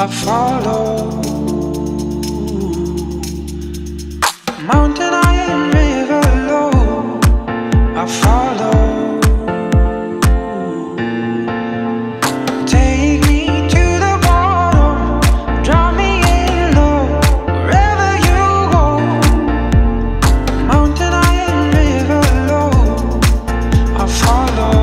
I follow. Mountain high and river low, I follow. Take me to the bottom, draw me in low, wherever you go. Mountain high and river low, I follow.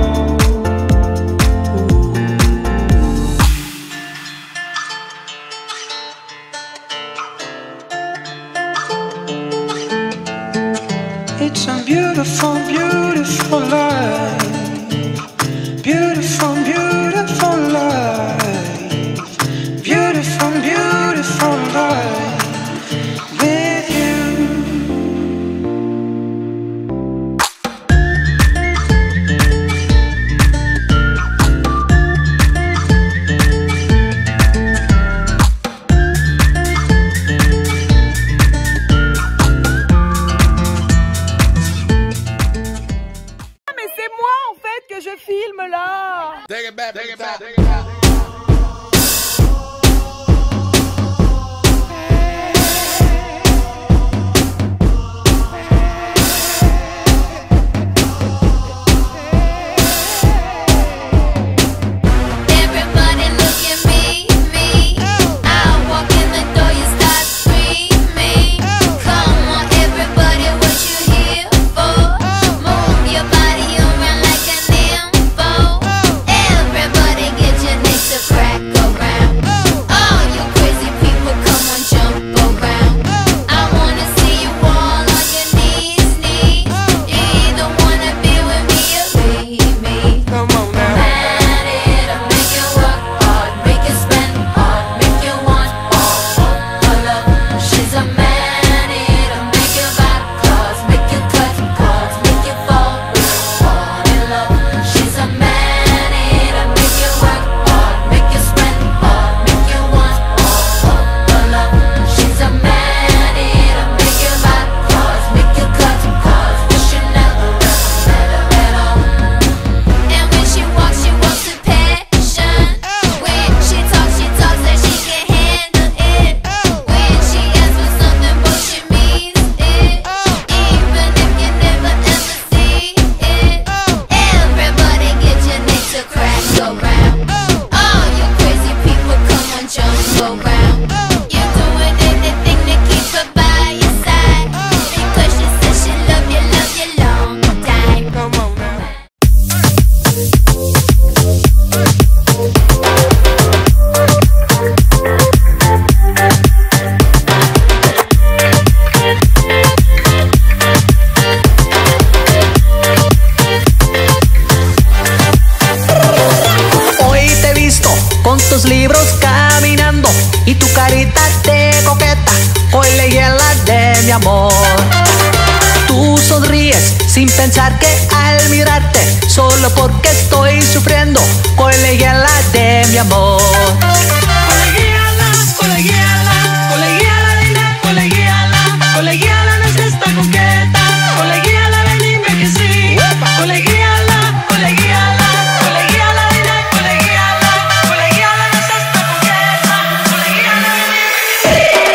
It's a beautiful, beautiful life. Beautiful, beautiful life. Beautiful, beautiful life with you. Je filme là. Take it back, take it back, take it back. Libros caminando y tu carita de coqueta hoy le llena de mi amor. Tú sonríes sin pensar que al mirarte, solo porque estoy sufriendo, hoy le llena de mi amor. Colegiala, colegiala, colegiala, nena, colegiala, colegiala, no es esta coqueta, colegiala, ven dime que sí, colegiala, colegiala, colegiala, nena, colegiala, colegiala, no es esta coqueta, colegiala, ven dime que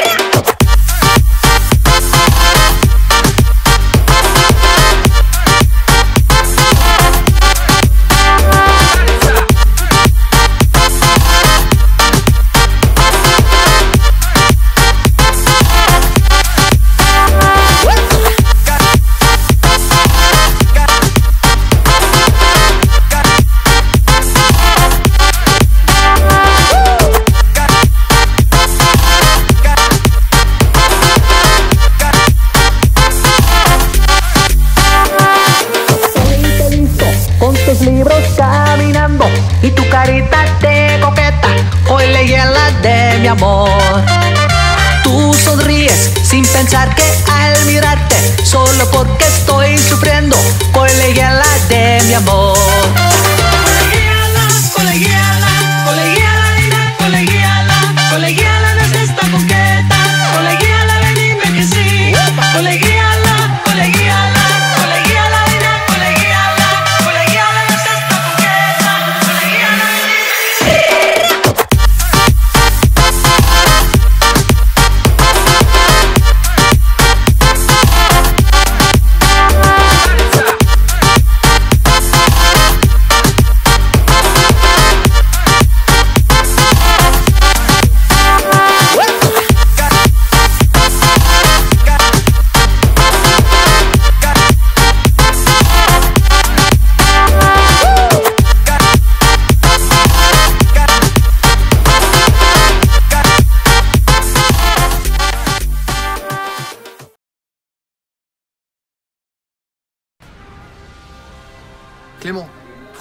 Libros caminando y tu carita de coqueta hoy le llena de mi amor. Tú sonríes sin pensar que al mirarte, solo porque estoy sufriendo, hoy le llena de mi amor. colegiala, colegiala, colegiala, nena, colegiala, colegiala, no es esta coqueta, colegiala, ven dime que sí, colegiala, colegiala, colegiala, nena, colegiala, colegiala, no es esta coqueta, colegiala, ven dime que sí.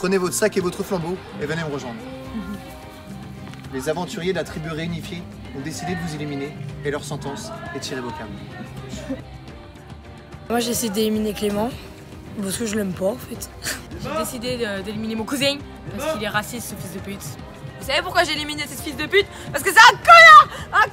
Prenez votre sac et votre flambeau et venez me rejoindre. Les aventuriers de la tribu réunifiée ont décidé de vous éliminer et leur sentence est tirer vos câbles. Moi j'ai essayé d'éliminer Clément parce que je l'aime pas en fait. J'ai décidé d'éliminer mon cousin parce qu'il est raciste, ce fils de pute. Vous savez pourquoi j'ai éliminé ce fils de pute? Parce que c'est un connard!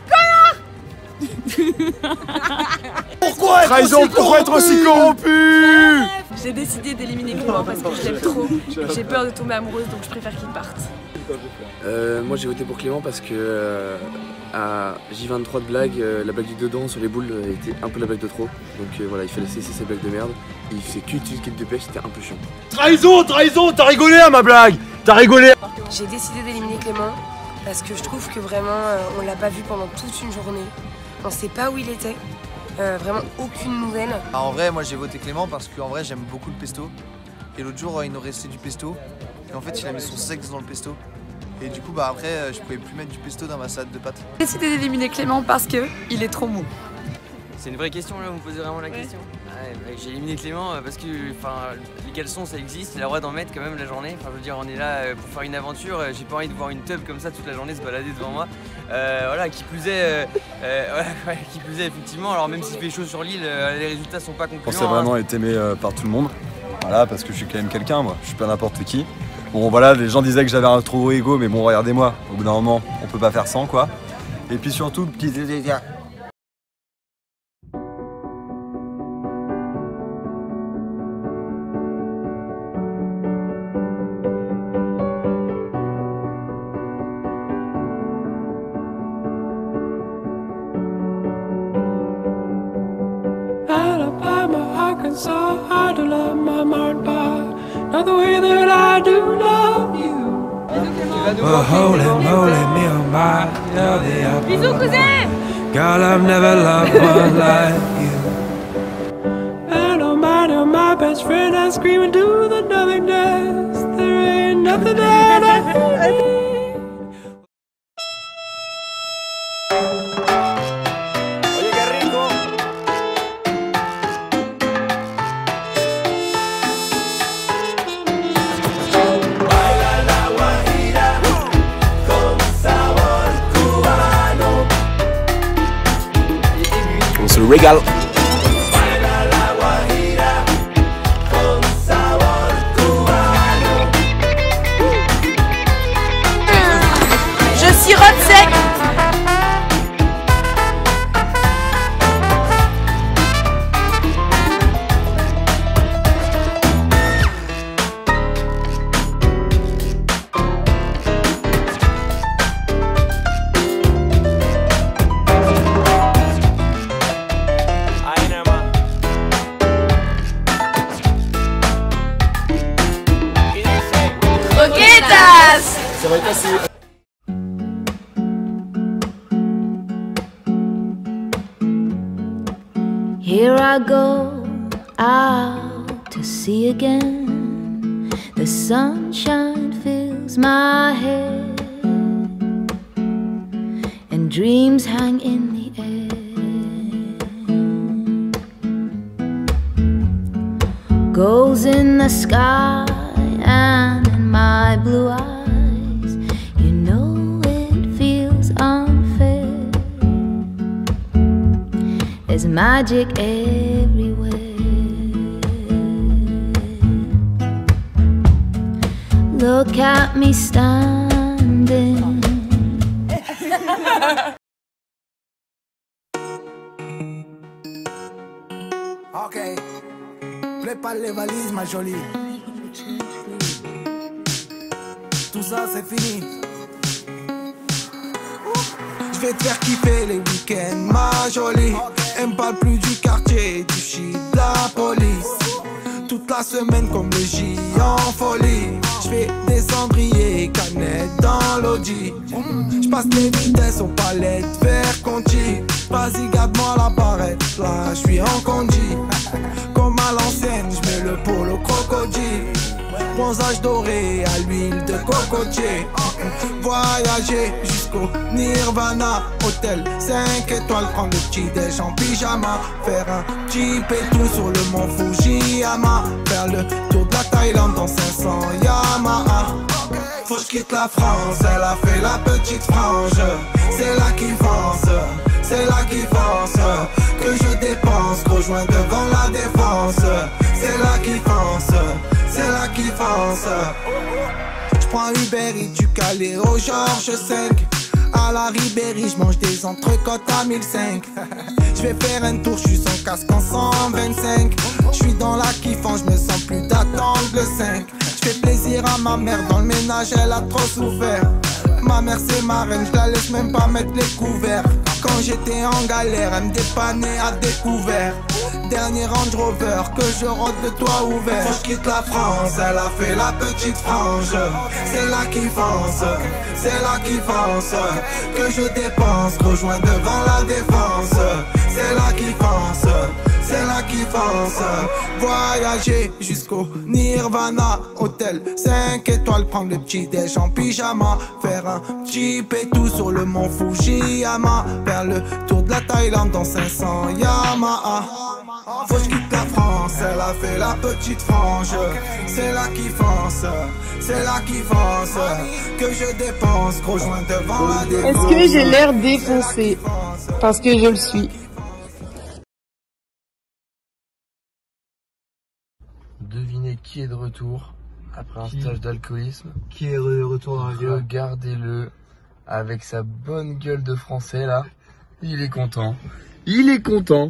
Un connard! Trahison, pourquoi être aussi corrompu? J'ai décidé d'éliminer Clément parce que je l'aime trop. J'ai peur de tomber amoureuse donc je préfère qu'il parte. Moi j'ai voté pour Clément parce que à J23 de blague, la blague du dedans sur les boules était un peu la blague de trop. Donc voilà, il fallait cesser ces blagues de merde. Et il faisait qu'une de pêche, c'était un peu chiant. Trahison, trahison, t'as rigolé à ma blague. T'as rigolé. J'ai décidé d'éliminer Clément parce que je trouve que vraiment on l'a pas vu pendant toute une journée. On sait pas où il était, vraiment aucune nouvelle. En vrai, moi j'ai voté Clément parce qu'en vrai j'aime beaucoup le pesto. Et l'autre jour, il nous restait du pesto. Et en fait, il a mis son sexe dans le pesto. Et du coup, bah après, je pouvais plus mettre du pesto dans ma salade de pâtes. J'ai décidé d'éliminer Clément parce que il est trop mou. C'est une vraie question là, vous me posez vraiment la question. Ouais, j'ai éliminé Clément parce que les caleçons ça existe, il a le droit d'en mettre quand même la journée. Enfin je veux dire on est là pour faire une aventure, j'ai pas envie de voir une teub comme ça toute la journée se balader devant moi. Voilà, qui plus est, effectivement, alors même s'il fait chaud sur l'île, les résultats sont pas concluants. Je pensais vraiment être aimé par tout le monde. Voilà, parce que je suis quand même quelqu'un moi, je suis pas n'importe qui. Bon voilà, les gens disaient que j'avais un trop haut ego, mais bon regardez-moi, au bout d'un moment, on peut pas faire sans quoi. Et puis surtout, petit désir. Alabama, Arkansas, I do love my mark bar, not the way that I do love you. Well, holy moly, me oh my, you're the apple. Bisous cousin! Girl, I've never loved one like you. And oh my best friend, I scream into the nothingness. There ain't nothing that I need. On se régale. Je sirote sec! Croquetas! Ça va être assez. Here I go out to sea again. The sunshine fills my head, and dreams hang in the air. Goals in the sky and in my blue eyes, you know it feels unfair. There's magic everywhere. Look at me standing. Ok, prépare les valises ma jolie. Tout ça c'est fini. Je vais te faire kiffer les week-ends ma jolie. Elle me parle plus du quartier, du shit, de la police. Toute la semaine comme le J en folie. Je fais des cendriers, canettes dans l'audi. Je passe les vitesses aux palettes, vers Conti. Vas-y garde-moi la barrette, là je suis en condi. Comme à l'ancienne, je mets le polo crocodile. Bronzage doré à l'huile de cocotier. Voyager jusqu'au Nirvana. Hôtel 5 étoiles, prendre le petit déj en pyjama. Faire un petit pétou sur le mont Fujiyama. Faire le tour de la Thaïlande dans 500 Yamaha. Faut que je quitte la France, elle a fait la petite frange. C'est là qui fonce, c'est là qui fonce. Que je dépense, rejoins devant la défense. C'est là qui fonce, c'est là qui fonce. J'prends Uber Eats du Calais au Georges 5. À la Ribéry, j'mange des entrecôtes à 1005. J'vais faire un tour, j'suis sans casque en 125. J'suis dans la kiffant, j'me sens plus d'attendre le 5. J'fais plaisir à ma mère, dans le ménage elle a trop souffert. Ma mère c'est ma reine, j'la laisse même pas mettre les couverts. Quand j'étais en galère, elle me dépannait à découvert. Dernier Range Rover, que je rôde le toit ouvert. Faut que je quitte la France, elle a fait la petite frange. C'est là qui fonce, c'est là qui fonce. Que je dépense, rejoins devant la défense. C'est là qui fonce, c'est là qui fonce. Voyager jusqu'au Nirvana. Hôtel 5 étoiles, prendre le petit déj en pyjama. Faire un petit pétou sur le mont Fujiyama. Faire le tour de la Thaïlande dans 500 Yamaha. Faut que je quitte la France, elle a fait la petite frange. C'est là qui fonce, c'est là qui fonce. Que je dépense, rejoins devant la défense. Est-ce que j'ai l'air défoncé? Parce que je le suis. Devinez qui est de retour après un stage d'alcoolisme. Qui est de retour dans la vie? Regardez-le avec sa bonne gueule de français là. Il est content. Il est content.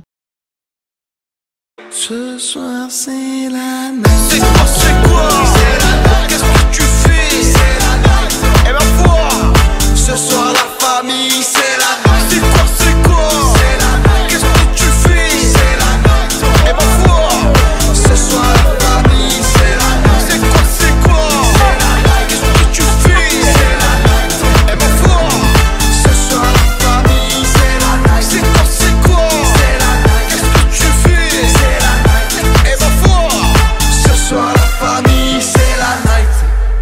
Ce soir c'est la nuit. C'est quoi? Qu'est-ce que tu fais? C'est la night. Et ma foi, ce soir la famille c'est la night. C'est quoi? C'est la night. Qu'est-ce que tu fais? C'est la night. Et ma foi, ce soir la famille c'est la night. C'est quoi? C'est la night. Qu'est-ce que tu fais? C'est la night. Et ma foi, ce soir la famille c'est la night. C'est quoi? C'est la night. Qu'est-ce que tu fais? C'est la night. Et ma foi, ce soir la famille c'est la night.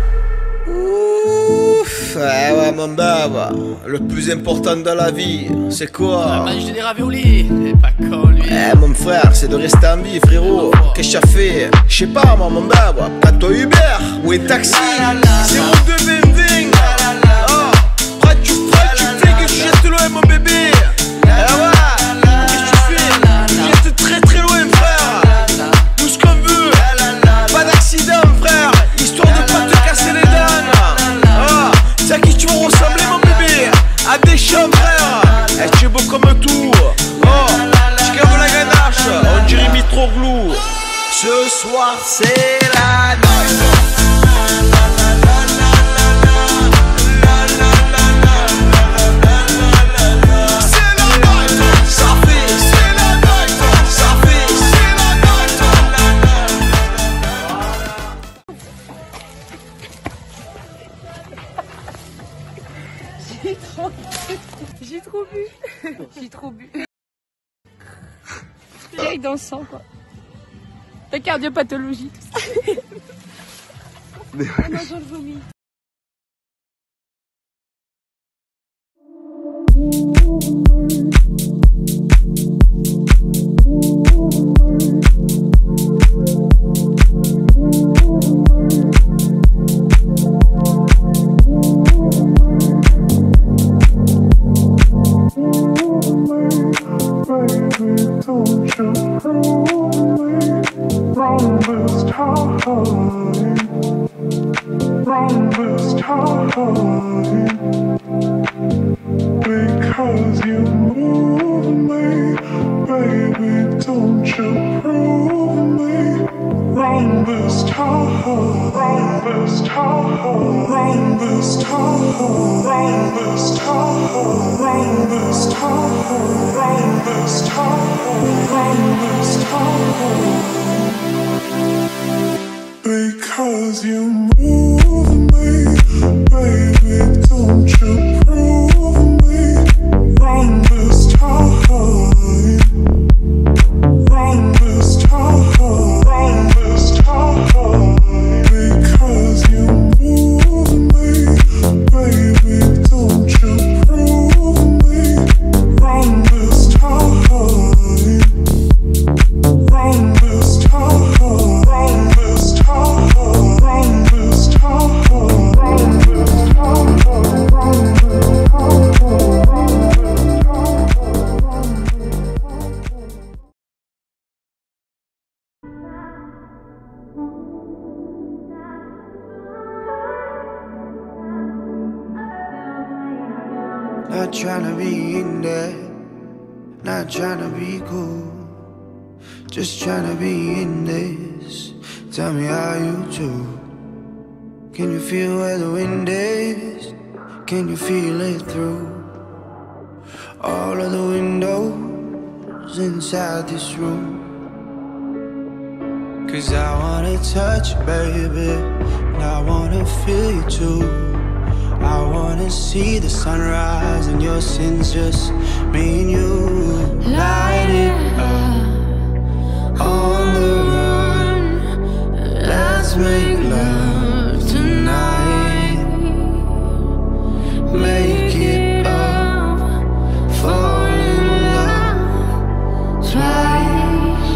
Ouf, ouais mon baba, le plus important dans la vie, c'est quoi? Manger des raviolis, et pas con lui. Eh mon frère, c'est de rester en vie frérot. Qu'est-ce que t'as fait? Je sais pas moi mon baba, prends-toi Uber ou un taxi. C'est mon 220. Oh, prends tu fais que je jette loin mon bébé. Eh ouais, qu'est-ce que tu fais? Je jette très très loin frère. Tout ce qu'on veut, pas d'accident frère. Histoire de pas te casser les dents. Oh, c'est à qui tu vas ressembler mon bébé? À des chambres frère. Eh tu es beau comme un tout. Oh, tu caves la ganache. On dirait Mitroglou. Ce soir c'est la night. J'ai trop bu. J'ai trop bu. J'ai dans le sang quoi. La cardiopathologie. Ah non, je le vomis. Because you move me, baby, don't you prove me wrong this time, wrong this time, wrong this time, wrong this time, wrong this time, wrong this time, wrong this time. Because you move me, baby, don't you prove me wrong this time, wrong this time, wrong this time. Not trying to be in there, not trying to be cool, just trying to be in this. Tell me how you do. Can you feel where the wind is? Can you feel it through all of the windows inside this room? 'Cause I wanna touch you, baby, and I wanna feel you too. I wanna see the sunrise and your sins, just me and you. Light it up on the run. Let's make love tonight. Make it up, fall in love twice.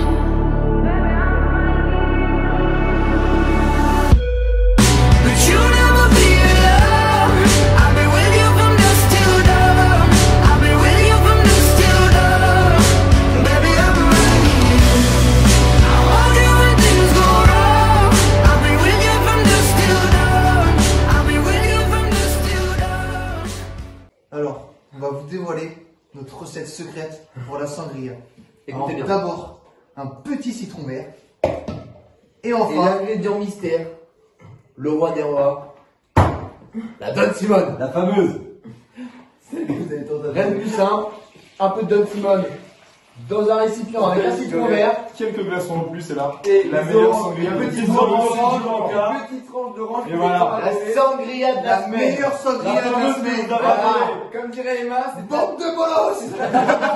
But you never be alone. I'll be with you from dusk till dawn. I'll be with you from dusk till dawn. Baby, I'm right here. I want you when things go wrong. I'll be with you from dusk till dawn. I'll be with you from dusk till dawn. Alors, on va vous dévoiler notre recette secrète pour la sangria. Écoutez Alors, bien. d'abord, un petit citron vert. Et enfin, l'ingrédient mystère, le roi des rois, la Don Simone. La fameuse. Celle que vous avez tenté. Rien de plus simple, un peu de Don Simone dans un récipient avec un citron vert. Quelques glaçons en plus, c'est là. Et La ils meilleure ont sangria. une petite Ils ont orange, une une petite tranche d'orange. Et voilà. La sangria de la semaine. meilleure sangria de la semaine. Voilà. Comme dirait Emma, c'est bande de bolos.